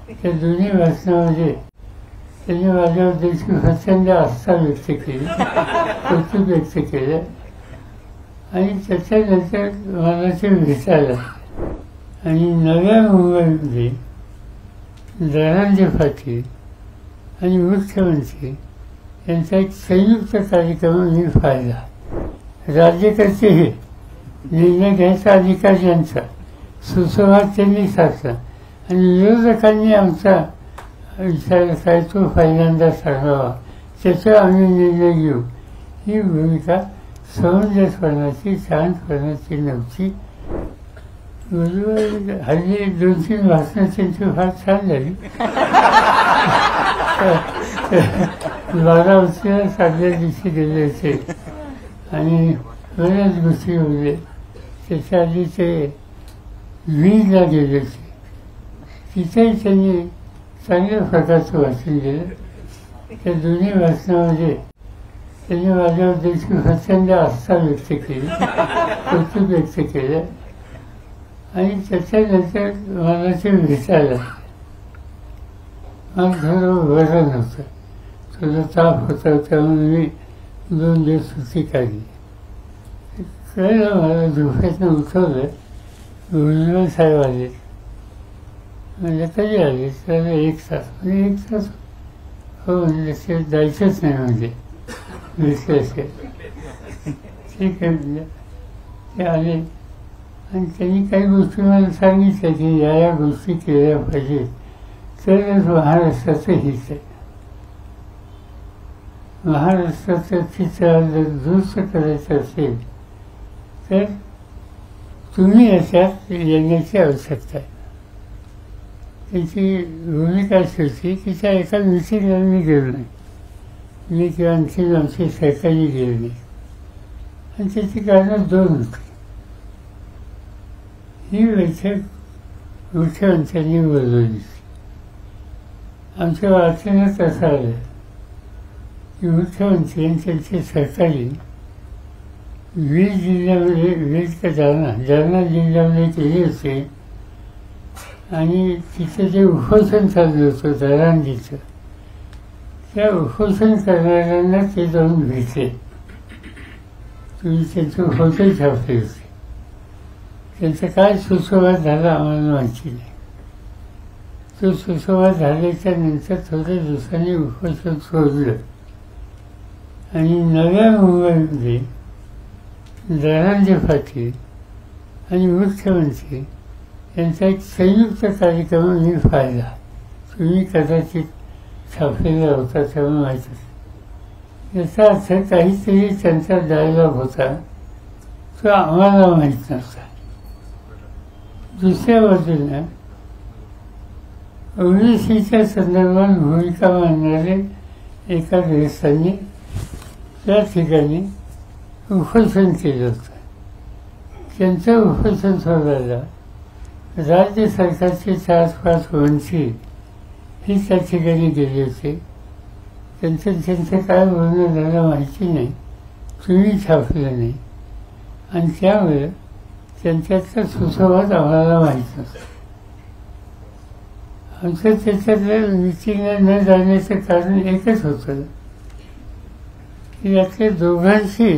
त्या दोन्ही भाषणामध्ये त्यांनी माझ्याबद्दल प्रचंड आस्था व्यक्त केली, कौतुक व्यक्त केलं. आणि त्याच्यानंतर मला ते भेटायला आणि नव्या मुंबईमध्ये धनंजय पाटील आणि मुख्यमंत्री यांचा एक संयुक्त कार्यक्रम मी पाहिला. राज्यकर्ते हे निर्णय घ्यायचा अधिकार यांचा, सुसंवाद त्यांनी साधला आणि विरोधकांनी आमचा विचार काय तो पहिल्यांदा सांगावा, त्याच्यावर आम्ही निर्णय घेऊ. ही भूमिका समंजसपणाची, शांतपणाची नव्हती. हल्ली 2-3 भाषणं त्यांची फार छान झाली. 12 वर्षाला साधल्या दिवशी गेले होते आणि बऱ्याच गोष्टी बोलले. त्याच्या आधी ते वीजला गेले होते, तिथेही त्यांनी चांगल्या प्रकारचं भाषण दिलं. त्या दोन्ही भाषणामध्ये त्यांनी माझ्याबद्दल प्रचंड आस्था व्यक्त केली, कौतुक व्यक्त केलं. आणि त्याच्यानंतर मला ते भेटायला मला थोडं बरं नव्हतं, थोडं ताप होता, त्यामुळे मी 2 दिवस सुट्टी काढली. कळलं मला, झोपेतनं उठवलं, भुजबळ साहेब आले. म्हणजे कधी आले तर 1 तास, म्हणजे 1 तास हो म्हणजे ते जायचंच नाही म्हणजे भेटले असेल. ठीक आहे म्हणजे ते आले आणि त्यांनी काही गोष्टी मला सांगितल्या की या गोष्टी केल्या पाहिजेत तरच महाराष्ट्राचं हित आहे. महाराष्ट्राचं चित्र जर दुरुस्त करायचं असेल तर तुम्ही याच्यात येण्याची आवश्यकता आहे. त्याची भूमिका अशी होती की त्या एका मिटिंगला मी गेलो नाही, मी किंवा आणखी आमची सहकारी गेलो नाही. आणि त्याची कारणं 2 होती. ही बैठक मुख्यमंत्र्यांनी बोलवली. आमच्या वाचनात असं आलं की मुख्यमंत्री आणि त्यांचे सहकारी बीड जिल्ह्यामध्ये, बीड का जालना जिल्ह्यामध्ये गेले होते आणि तिथं जे उपोषण चाललं होतं दरांजीचं, त्या उपोषण करणाऱ्यांना ते जाऊन भेटले. तुम्ही त्यांचे फोटो छापले होते. त्यांचा काय सुसंवाद झाला आम्हाला माहिती नाही. तो सुसंवाद झाल्याच्या नंतर थोड्या दिवसांनी उपोषण सोडलं आणि नव्या मुंबईमध्ये धनंजय पाटील आणि मुख्यमंत्री यांचा एक संयुक्त कार्यक्रम मी पाहिला. तुम्ही कदाचित छापलेला होता त्यामुळे माहीत. याचा अर्थ काहीतरी त्यांचा डायलॉग होता तो आम्हाला माहीत नव्हता. दुसऱ्या बाजूला ओबीसीच्या संदर्भात भूमिका मांडणारे एका गृहस्थांनी त्या ठिकाणी उपोषण केलं होतं. त्यांचं उपोषण सोडायला राज्य सरकारचे 4-5 मंत्री ही त्या ठिकाणी गेले होते. त्यांचं काय बोलणं झालं माहिती नाही, तुम्ही छापलं नाही आणि त्यामुळे त्यांच्यातला सुसंवाद आम्हाला माहीत नव्हता. आमचं त्याच्यातलं मिटिंगला न जाण्याचं कारण एकच होतं की यातल्या दोघांशी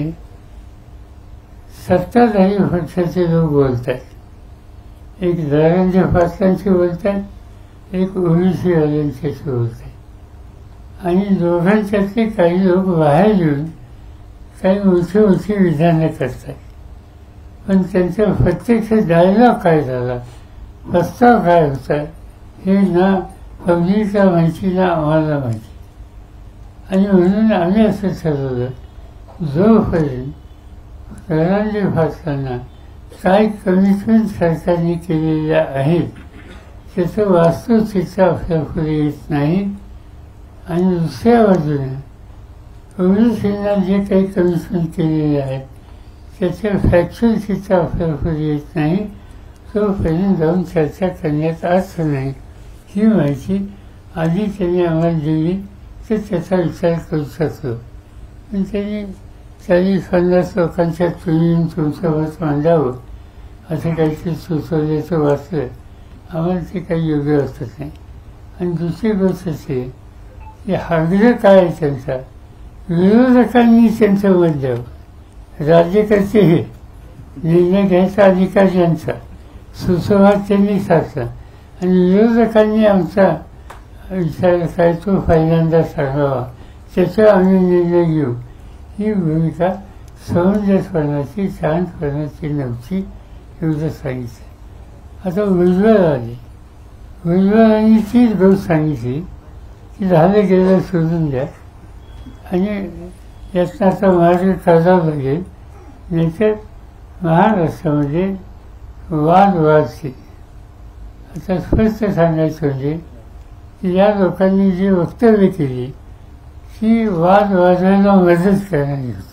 सत्ताधारी पक्षाचे लोक बोलत आहेत. एक धनंजय पाटलांशी बोलत आहेत, एक ओबीसी वाल्यांच्याशी बोलत आहेत. आणि दोघांच्यातले काही लोक बाहेर येऊन काही मोठी विधानं करतात. पण त्यांचा प्रत्यक्ष डायलॉग काय झाला, प्रस्ताव काय होता हे ना पब्लिकला माहिती ना आम्हाला माहिती. आणि म्हणून आम्ही असं ठरवलं, जोपर्यंत धनंजय पाटलांना काय कमिटमेंट सरकारने केलेल्या आहेत त्याचं वास्तवचित्र आपल्यापुढे येत नाही. आणि दुसऱ्या बाजूने ओबीसींना जे काही कमिटमेंट केलेले आहेत त्याचं फॅक्च्युअल चित्र आपल्यापुढे येत नाही, तोपर्यंत जाऊन चर्चा करण्यात अर्थ नाही. ही माहिती आधी त्यांनी आम्हाला दिली तर त्याचा विचार करू शकतो. पण त्यांनी 40-50 लोकांच्या तुम्ही तुमचं मत मांडावं असं काहीतरी सुचवल्याचं वाचलं. आम्हाला ते काही योग्य वाटत नाही. आणि दुसरी गोष्ट अशी की आग्रह काय आहे त्यांचा, विरोधकांनी त्यांचं मत द्यावं, राज्यकर्ते हे निर्णय घ्यायचा अधिकार यांचा, सुसंवाद त्यांनी साधला आणि विरोधकांनी आमचा विचार काय तो पहिल्यांदा सांगावा, त्याच्यावर आम्ही निर्णय घेऊ. ही भूमिका समंजसपणाची शांतपणाची नव्हती एवढं सांगितलं. आता उज्ज्वल आले, उज्ज्वलांनी तीच गोष्ट सांगितली की झालं गेलं सोडून द्या आणि यातनं आता मार्ग काढावा लागेल, नाहीतर महाराष्ट्रामध्ये वाद वाढते. आता स्पष्ट सांगायचं म्हणजे की या लोकांनी जी वक्तव्य केली ती वाद वाढवायला मदत करणारी होती.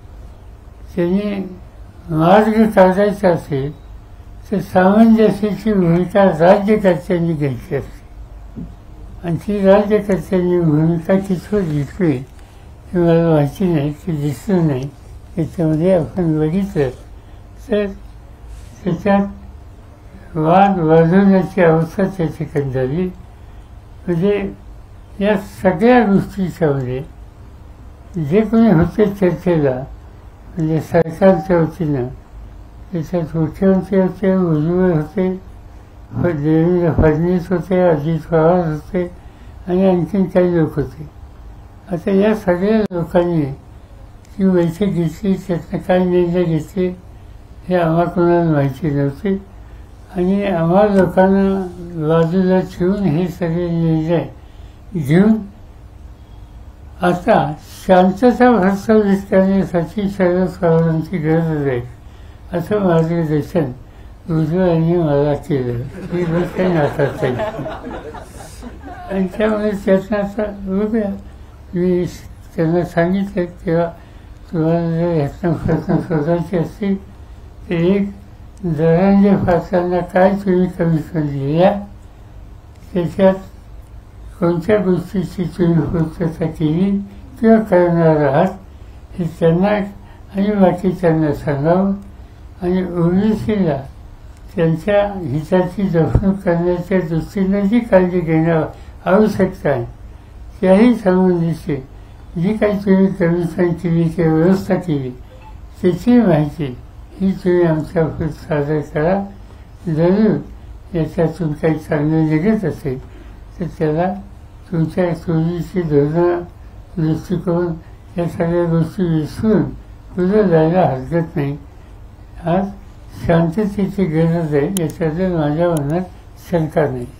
त्यांनी मार्ग काढायचा असेल तर सामंजस्याची भूमिका राज्यकर्त्यांनी घ्यायची असते आणि ती राज्यकर्त्यांनी भूमिका कितपत घेतली हे मला माहिती नाही, ते दिसलं नाही. त्याच्यामध्ये आपण बघितलं तर त्याच्यात वाद वाढवण्याची अवस्था त्या ठिकाणी झाली. म्हणजे या सगळ्या गोष्टीच्यामध्ये जे कोणी होते चर्चेला, म्हणजे सरकारच्या वतीनं त्याच्यात मुख्यमंत्री होते, उज्ज्वल होते, देवेंद्र फडणवीस होते, अजित पवार होते आणि आणखीन काही लोक होते. आता या सगळ्या लोकांनी ती बैठक घेतली, त्यातनं काय निर्णय घेतले हे आम्हा कोणाला माहिती नव्हते आणि आम्हा लोकांना बाजूला ठेवून हे सगळे निर्णय घेऊन आता शांतता प्रस्थापित करण्यासाठी शरद पवारांची गरज आहे असं मार्गदर्शन उज्ज्वलांनी मला केलं. ही गोष्ट काही नाकारता येईल आणि त्यामुळे त्यातनं आता बघूया. मी त्यांना सांगितलं तेव्हा तुम्हाला जर ह्यातनं प्रश्न शोधायचे असतील तर एक दरांच्या फासांना काय तुम्ही कमिशन दिल्या, त्याच्यात कोणत्या गोष्टीची तुम्ही पूर्तता केली किंवा करणार आहात हे त्यांना आणि बाकीच्यांना सांगावं आणि ओबीसीला त्यांच्या हिताची जपणूक करण्याच्या दृष्टीनं जी काळजी घेणं आवश्यकता आहे त्याही संबंधीची जी काही तुम्ही कमिशन केली किंवा व्यवस्था केली त्याची माहिती ही तुम्ही आमच्यापुढे सादर करा. जरूर याच्यातून काही चांगलं निघत असेल तर त्याला तुमच्या चोरीची धोरणं दृष्टिकोन या सगळ्या गोष्टी विसरून पुढे जायला हरकत नाही. आज शांततेची गरज आहे याच्याबद्दल माझ्या मनात शंका नाही.